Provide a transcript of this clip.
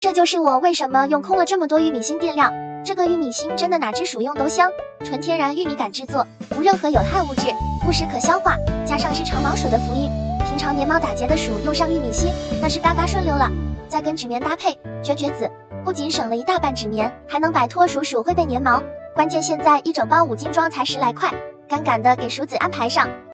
这就是我为什么用空了这么多玉米芯垫料。这个玉米芯真的哪只薯用都香，纯天然玉米杆制作，无任何有害物质，不时可消化，加上是长毛鼠的福音，平常年毛打结的鼠用上玉米芯，那是嘎嘎顺溜了。再跟纸棉搭配，绝子，不仅省了一大半纸棉，还能摆脱鼠会被粘毛。关键现在一整包5斤装才10来块，赶赶的给鼠子安排上。